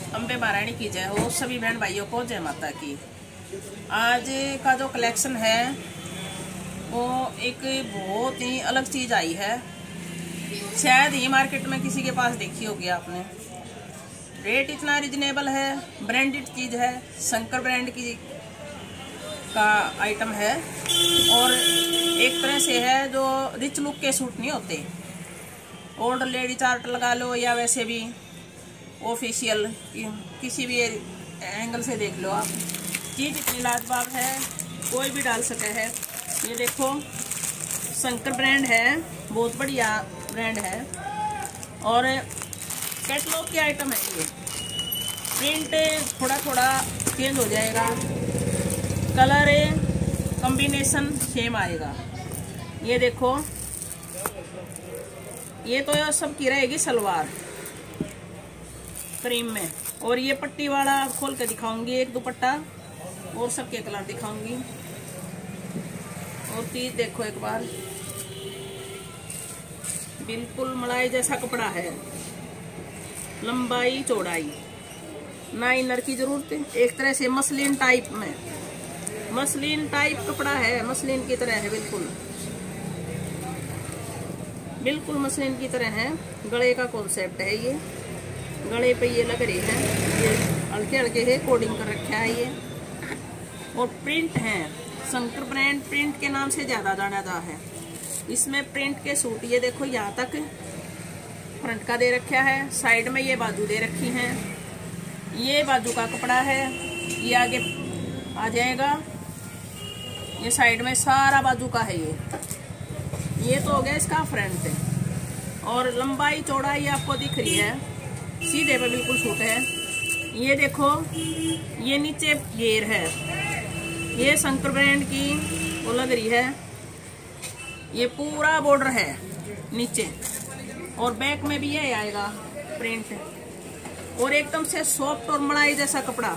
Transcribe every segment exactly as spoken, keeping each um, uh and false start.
अम्बे महारानी की जय हो। सभी बहन भाइयों को जय माता की। आज का जो कलेक्शन है वो एक बहुत ही अलग चीज़ आई है। शायद ही मार्केट में किसी के पास देखी होगी आपने। रेट इतना रिजनेबल है, ब्रांडेड चीज़ है, शंकर ब्रांड की का आइटम है और एक तरह से है जो रिच लुक के सूट नहीं होते। ओल्ड लेडी चार्ट लगा लो या वैसे भी ऑफिशियल किसी भी एंगल से देख लो आप, चीज़ इतनी लाजवाब है, कोई भी डाल सके है। ये देखो शंकर ब्रांड है, बहुत बढ़िया ब्रांड है और कैटलॉग की आइटम है। ये प्रिंट थोड़ा थोड़ा चेंज हो जाएगा, कलर कॉम्बिनेशन सेम आएगा। ये देखो ये तो सबकी रहेगी सलवार क्रीम में, और ये पट्टी वाला खोल के दिखाऊंगी एक दुपट्टा और सबके कलर दिखाऊंगी। और चीज देखो एक बार, बिल्कुल मलाई जैसा कपड़ा है, लंबाई चौड़ाई, ना इनर की जरूरत है। एक तरह से मसलिन टाइप में, मसलिन टाइप कपड़ा है, मसलिन की तरह है, बिल्कुल बिल्कुल मसलिन की तरह है। गले का कॉन्सेप्ट है, ये गले पे ये लग रही है, ये हल्के हल्के है कोडिंग कर रखा है ये। और प्रिंट है, शंकर ब्रांड प्रिंट के नाम से ज्यादा जाना जाता है। इसमें प्रिंट के सूट ये देखो यहाँ तक फ्रंट का दे रखा है, साइड में ये बाजू दे रखी हैं। ये बाजू का कपड़ा है, ये आगे आ जाएगा, ये साइड में सारा बाजू का है। ये ये तो हो गया इसका फ्रंट। और लंबाई चौड़ाई आपको दिख रही है, सीधे पे बिल्कुल सूट है। ये देखो ये नीचे घेर है, ये शंकर ब्रांड की वो लग रही है। ये पूरा बॉर्डर है नीचे और बैक में भी ये आएगा प्रिंट। और एकदम से सॉफ्ट और मलाई जैसा कपड़ा,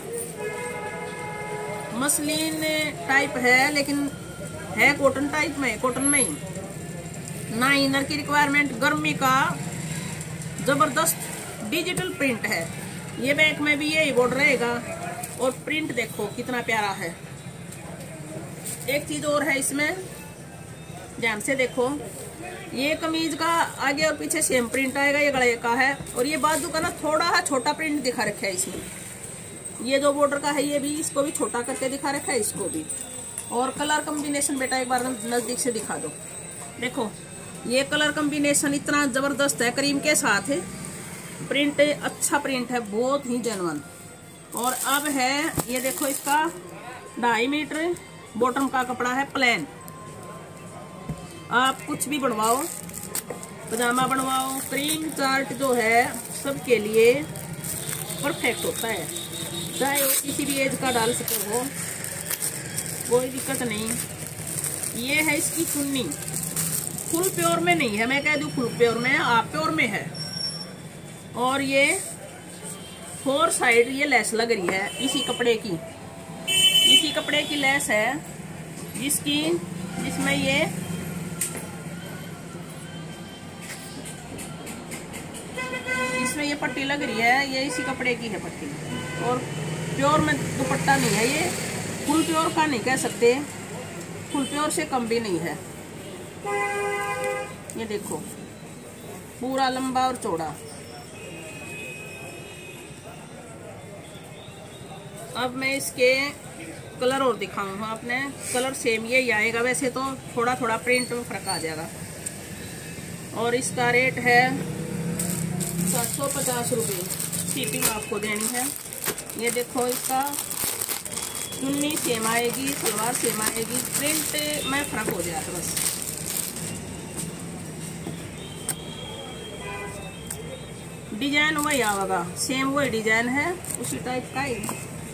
मसलिन टाइप है लेकिन है कॉटन टाइप में, कॉटन में ही। ना इनर की रिक्वायरमेंट, गर्मी का जबरदस्त डिजिटल प्रिंट है। ये बैक में भी यही बॉर्डर रहेगा और प्रिंट देखो कितना प्यारा है। एक चीज और है इसमें, ध्यान से देखो, ये कमीज का आगे और पीछे सेम प्रिंट आएगा, ये गले का है। और ये बाजू का ना थोड़ा छोटा प्रिंट दिखा रखा है इसमें। ये जो बॉर्डर का है ये भी, इसको भी छोटा करके दिखा रखा है, इसको भी। और कलर कॉम्बिनेशन बेटा एक बार नजदीक से दिखा दो, देखो ये कलर कॉम्बिनेशन इतना जबरदस्त है, क्रीम के साथ है। प्रिंट अच्छा प्रिंट है, बहुत ही जेन्युइन। और अब है ये देखो, इसका ढाई मीटर बॉटम का कपड़ा है, प्लेन। आप कुछ भी बनवाओ, पजामा बनवाओ, क्रीम चार्ट जो है सबके लिए परफेक्ट होता है, चाहे वो किसी भी एज का डाल सके हो, कोई दिक्कत नहीं। ये है इसकी चुन्नी, फुल प्योर में नहीं है, मैं कह दूं फुल प्योर में, आप प्योर में है। और ये फोर साइड ये लेस लग रही है इसी कपड़े की, इसी कपड़े की लेस है, जिसकी जिसमें ये इसमें ये पट्टी लग रही है, ये इसी कपड़े की है पट्टी। और प्योर में दुपट्टा नहीं है, ये फुल प्योर का नहीं कह सकते, फुल प्योर से कम भी नहीं है। ये देखो पूरा लंबा और चौड़ा। अब मैं इसके कलर और दिखाऊंगा आपने, कलर सेम ये ही आएगा, वैसे तो थोड़ा थोड़ा प्रिंट में फर्क आ जाएगा। और इसका रेट है सात सौ पचास रुपये, शिपिंग आपको देनी है। ये देखो इसका चुन्नी सेम आएगी, सलवार सेम आएगी, प्रिंट में फर्क हो जाएगा बस। डिजाइन वही आएगा, सेम वही डिजाइन है, उसी टाइप का ही,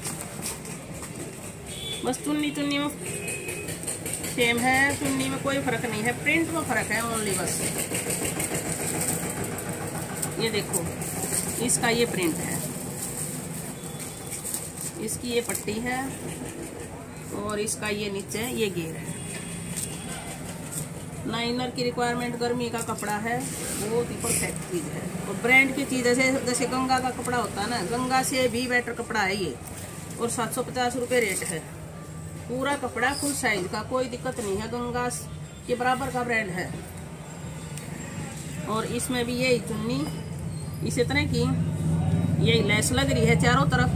बस चुन्नी चुन्नी में सेम है, चुन्नी में कोई फर्क नहीं है, प्रिंट में फर्क है ओनली बस। ये देखो इसका ये प्रिंट है, इसकी ये पट्टी है और इसका ये नीचे ये घेर है। ना इनर की रिक्वायरमेंट, गर्मी का कपड़ा है, बहुत ही परफेक्ट चीज़ है। और ब्रांड की चीज़ जैसे जैसे गंगा का कपड़ा होता है ना, गंगा से भी बेटर कपड़ा है ये। और सात सौ पचास रुपये रेट है। पूरा कपड़ा फुल साइज का, कोई दिक्कत नहीं है, गंगा के बराबर का ब्रांड है। और इसमें भी यही चुन्नी इसी तरह की यही लेस लग रही है चारों तरफ।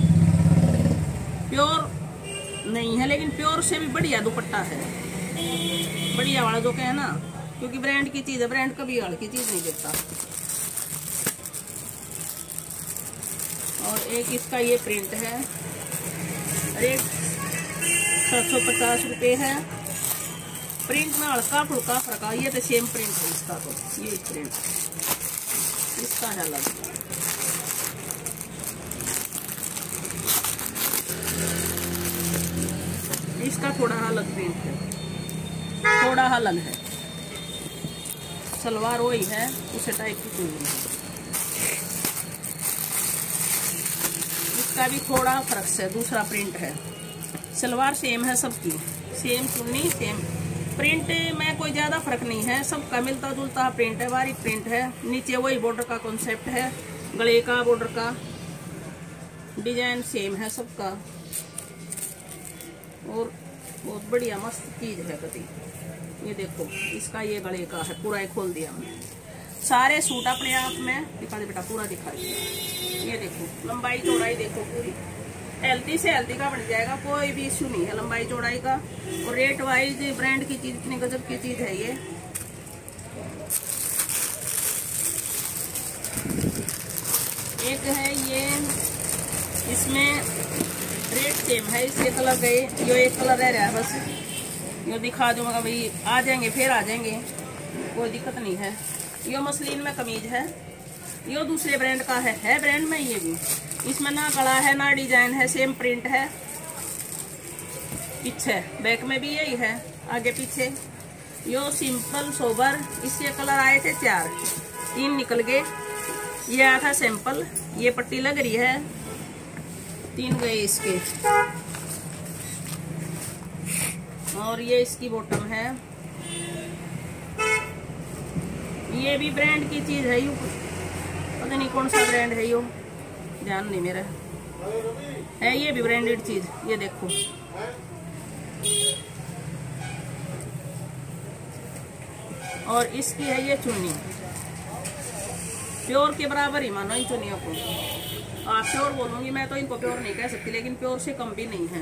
प्योर नहीं है लेकिन प्योर से भी बढ़िया दुपट्टा है, बढ़िया वाला जो कहे ना, क्योंकि ब्रांड की चीज है, ब्रांड कभी हल्की चीज नहीं देता। और एक इसका ये प्रिंट है, रेट सात सौ पचास रुपये है। प्रिंट में हल्का फुल्का फर्क है, ये तो सेम प्रिंट है इसका, तो ये प्रिंट इसका है अलग। इसका थोड़ा अलग प्रिंट है, थोड़ा अलग है। सलवार वही है, उसे टाइप की चुन्नी है। इसका भी थोड़ा फर्क है, दूसरा प्रिंट है। सलवार सेम है सबकी, सेम चुन्नी सेम प्रिंट में कोई ज़्यादा फर्क नहीं है, सबका मिलता जुलता प्रिंट है, बारीक प्रिंट है। नीचे वही बॉर्डर का कॉन्सेप्ट है, गले का बॉर्डर का डिजाइन सेम है सबका। और बहुत बढ़िया मस्त चीज है कति। ये देखो इसका ये गले का है, पूरा एक खोल दिया हमने। सारे सूट अपने आप में दिखा दे बेटा, पूरा दिखा दिया। ये देखो लंबाई चौड़ाई देखो, पूरी हेल्थी से हेल्थी का बन जाएगा, कोई भी इशू नहीं है लंबाई चौड़ाई का। और रेट वाइज ब्रांड की चीज, इतनी गजब की चीज है ये। एक है ये, इसमें रेट सेम है, इसके कलर गए, यो एक कलर रह रहा है बस, यो दिखा दूंगा भाई, आ जाएंगे फिर आ जाएंगे, कोई दिक्कत नहीं है। यो मसलिन में कमीज है, यो दूसरे ब्रांड का है, है ब्रांड में ये भी। इसमें ना कड़ा है ना डिजाइन है, सेम प्रिंट है। पीछे बैक में भी यही है, आगे पीछे। यो सिंपल सोबर, इसके कलर आए थे चार, तीन निकल गए। ये आया था सैंपल, ये पट्टी लग रही है, तीन गए इसके। और ये इसकी बॉटम है, ये भी ब्रांड की चीज है, यू पता नहीं कौन सा ब्रांड है, यो ध्यान नहीं मेरा है। ये भी ब्रांडेड चीज, ये देखो। और इसकी है ये चुन्नी, प्योर के बराबर ही मानो इन चुन्नियों को। आप प्योर बोलूंगी मैं तो इनको प्योर नहीं कह सकती, लेकिन प्योर से कम भी नहीं है।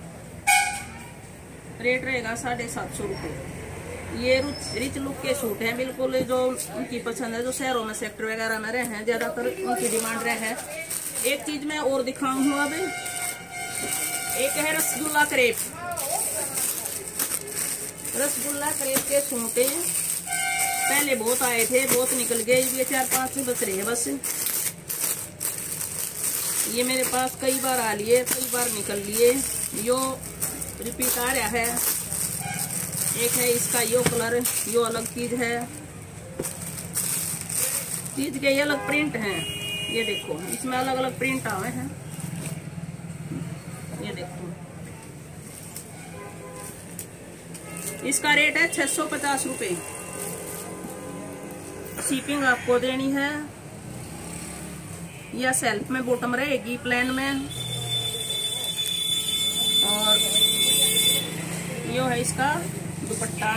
रेट रहेगा साढ़े सात सौ रुपये। ये रिच लुक के सूट हैं बिल्कुल, जो उनकी पसंद है, जो शहरों में सेक्टर वगैरह में रहे हैं, ज्यादातर उनकी डिमांड रहे है। एक चीज मैं और दिखाऊंगा अब, एक है रसगुल्ला क्रेप। रसगुल्ला क्रेप के सूट पहले बहुत आए थे, बहुत निकल गए, ये चार पांच बच रहे हैं बस। ये मेरे पास कई बार आ लिए, कई बार निकल लिए, यो रिपीट आ रहा है। एक है इसका यो कलर, यो अलग चीज है, चीज के ये अलग प्रिंट हैं। ये देखो इसमें अलग अलग प्रिंट आए हैं, ये देखो। इसका रेट है छह सौ पचास रुपये। शिपिंग आपको देनी है, या सेल्फ में बॉटम रहेगी प्लेन में। और यो है इसका दुपट्टा,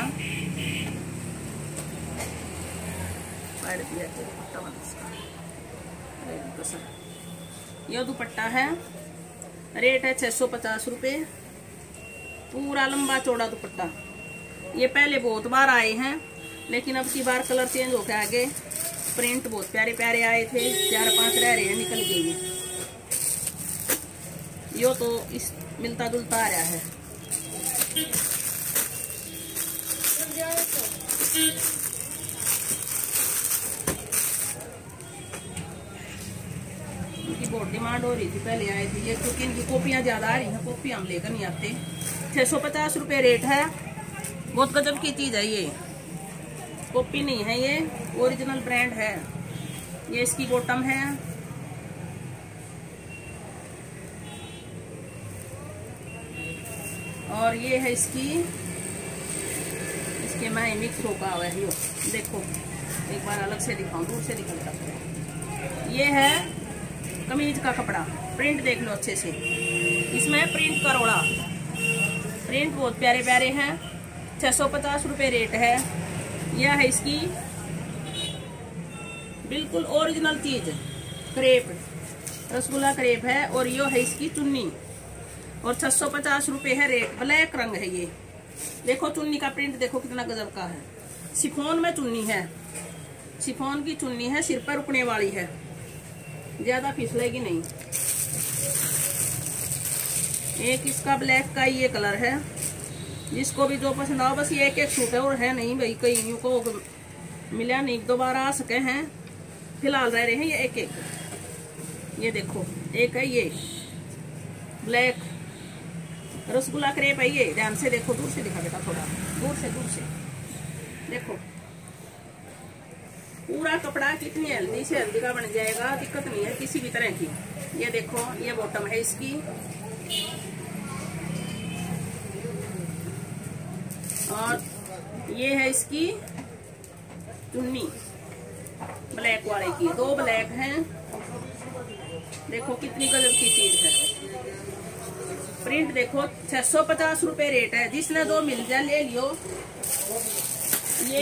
यह दुपट्टा है, रेट है छह सौ पचास रुपये। पूरा लंबा चौड़ा दुपट्टा। ये पहले बहुत बार आए हैं, लेकिन अब की बार कलर चेंज होकर आगे प्रिंट बहुत प्यारे प्यारे आए थे, चार पांच रह रहे हैं, निकल गई। यो तो इस मिलता जुलता आ रहा है। इनकी बहुत डिमांड हो रही थी, पहले आए थे ये, क्योंकि इनकी कॉपियां ज्यादा आ रही हैं, कॉपी हम लेकर नहीं आते। छह सौ पचास रुपये रेट है, बहुत गजब की चीज है ये, कॉपी नहीं है, ये ओरिजिनल ब्रांड है। ये इसकी बॉटम है, और ये है इसकी इसके मैं मिक्स होगा हुआ है। यो देखो एक बार अलग से दिखाऊं, दूर से दिखा सकते हैं। ये है कमीज का कपड़ा, प्रिंट देख लो अच्छे से। इसमें प्रिंट करोड़ा, प्रिंट बहुत प्यारे प्यारे हैं। छः सौ पचास रुपये रेट है। यह है इसकी बिल्कुल ओरिजिनल चीज, क्रेप, रसगुल्ला क्रेप है। और यो है इसकी चुन्नी और छह सौ पचास रुपये है रेट। ब्लैक रंग है ये। देखो चुन्नी का प्रिंट देखो कितना गजब का है। शिफॉन में चुन्नी है, शिफॉन की चुन्नी है, सिर पर रुकने वाली है, ज्यादा फिसलेगी नहीं। एक इसका ब्लैक का ये कलर है, जिसको भी जो पसंद आओ। बस ये एक एक सूट है और है नहीं भाई, कहीं को मिला नहीं, दोबारा आ सके हैं, फिलहाल रह रहे हैं ये एक एक। ये देखो एक है ये ब्लैक रसगुल्ला क्रेप है ये। ध्यान से देखो, दूर से दिखा बेटा, थोड़ा दूर से, दूर से देखो। पूरा कपड़ा कितनी हेल्दी से हेल्दी का बन जाएगा, दिक्कत नहीं है किसी भी तरह की। ये देखो ये बॉटम है इसकी, और ये है इसकी चुन्नी ब्लैक वाले की। दो ब्लैक हैं, देखो कितनी गजब की चीज है। प्रिंट देखो, छह सौ पचास रुपये रेट है। जिसने दो मिल जाए ले लियो। ये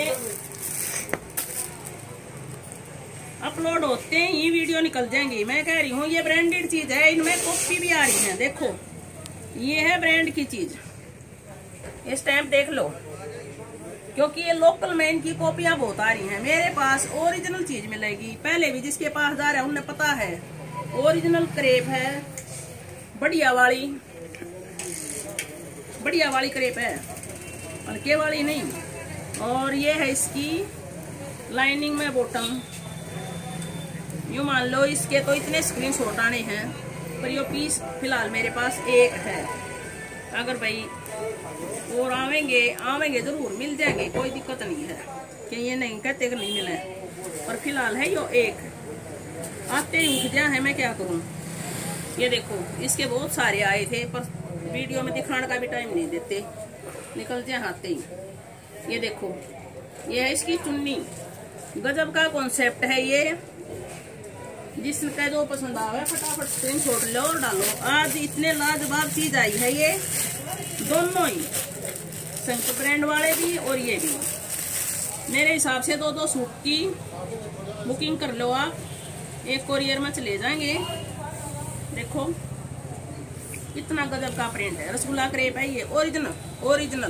अपलोड होते ही ये वीडियो निकल जाएंगी। मैं कह रही हूँ ये ब्रांडेड चीज है, इनमें कॉपी भी आ रही है। देखो ये है ब्रांड की चीज, इस टाइम देख लो, क्योंकि ये लोकल में इनकी कॉपियां बहुत आ रही हैं। मेरे पास ओरिजिनल चीज मिलेगी। पहले भी जिसके पास जा रहा है उन्हें पता है, ओरिजिनल क्रेप है, बढ़िया वाली, बढ़िया वाली क्रेप है, हल्के वाली नहीं। और ये है इसकी लाइनिंग में बॉटम। यूँ मान लो इसके तो इतने स्क्रीनशॉट आने हैं, पर ये पीस फिलहाल मेरे पास एक है। अगर भाई और आवेंगे आवेंगे जरूर मिल जाएंगे, कोई दिक्कत नहीं है कि ये नहीं कहते कि नहीं मिले, पर फिलहाल है यो एक। आते ही उठ गया है, मैं क्या करूं। ये देखो इसके बहुत सारे आए थे, पर वीडियो में दिखाने का भी टाइम नहीं देते, निकल जाए आते ही। ये देखो ये है इसकी चुन्नी। गजब का कॉन्सेप्ट है ये। जिसका जो पसंद आवे फटाफट स्क्रीनशॉट लो और डालो। आज इतने लाजवाब चीज आई है ये, दोनों ही, संक ब्रांड वाले भी और ये भी। मेरे हिसाब से दो दो सूट की बुकिंग कर लो आप, एक कोरियर में चले जाएंगे। देखो कितना गजब का प्रिंट है, रसगुल्ला क्रेप है ये, ओरिजिनल ओरिजिनल।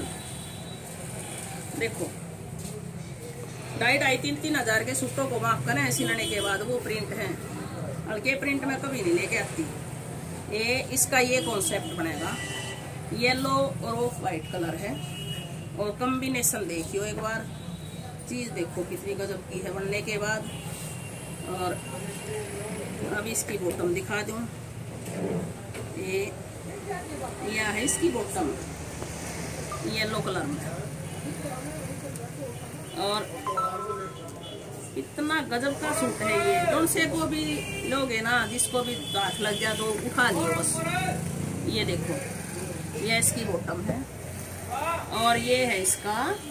देखो ढाई ढाई तीन तीन हजार के सूटों को माफ करें सिलने के बाद, वो प्रिंट है। हल्के प्रिंट में कभी नहीं लेके आती ये। इसका ये कॉन्सेप्ट बनेगा, येलो और ऑफ वाइट कलर है, और कॉम्बिनेशन देखियो एक बार, चीज देखो कितनी गजब की है बनने के बाद। और अब इसकी बॉटम दिखा दूं। ये यह है इसकी बॉटम येलो कलर में, और इतना गजब का सूट है ये। कौन से को भी लोगे ना, जिसको भी हाथ लग जाए तो उठा लियो बस। ये देखो ये इसकी बॉटम है, और ये है इसका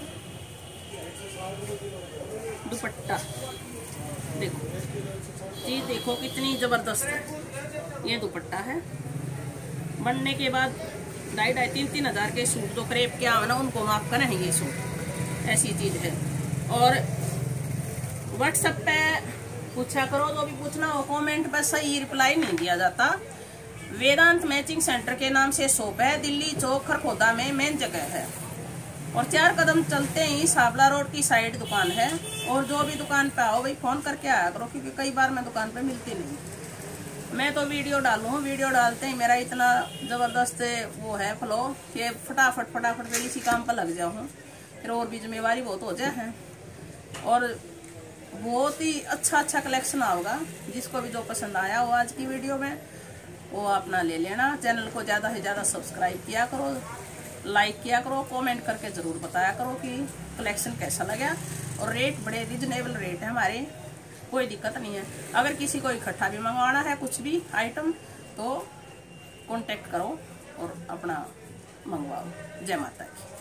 दुपट्टा। देखो चीज देखो कितनी जबरदस्त है। ये दुपट्टा है। बनने के बाद ढाई ढाई तीन तीन हजार के सूट तो क्रेप क्या है ना, उनको माफ करें ये सूट, ऐसी चीज है। और व्हाट्सएप पे पूछा करो, जो भी पूछना हो कमेंट पर, सही रिप्लाई नहीं दिया जाता। वेदांत मैचिंग सेंटर के नाम से शॉप है, दिल्ली चौक खरखोदा में मेन जगह है, और चार कदम चलते ही साबला रोड की साइड दुकान है। और जो भी दुकान पे आओ भाई फोन करके आया करो, क्योंकि कई बार मैं दुकान पे मिलती नहीं। मैं तो वीडियो डालूँ, वीडियो डालते ही मेरा इतना जबरदस्त वो है फ्लो कि फटाफट फटाफट से इसी काम पर लग जाऊँ, फिर और भी जिम्मेवारी बहुत हो जाए है। और बहुत ही अच्छा अच्छा कलेक्शन आओगा। जिसको भी जो पसंद आया हो आज की वीडियो में, वो अपना ले लेना। चैनल को ज़्यादा से ज़्यादा सब्सक्राइब किया करो, लाइक किया करो, कमेंट करके ज़रूर बताया करो कि कलेक्शन कैसा लगा। और रेट बड़े रिजनेबल रेट है हमारे, कोई दिक्कत नहीं है। अगर किसी को इकट्ठा भी मंगवाना है कुछ भी आइटम, तो कांटेक्ट करो और अपना मंगवाओ। जय माता की।